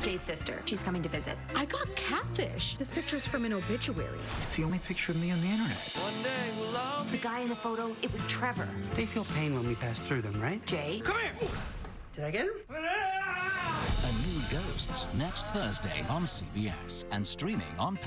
Jay's sister. She's coming to visit. I got catfish. This picture's from an obituary. It's the only picture of me on the internet. One day we'll all The guy in the photo, it was Trevor. They feel pain when we pass through them, right? Jay? Come here! Did I get him? A New Ghosts next Thursday on CBS and streaming on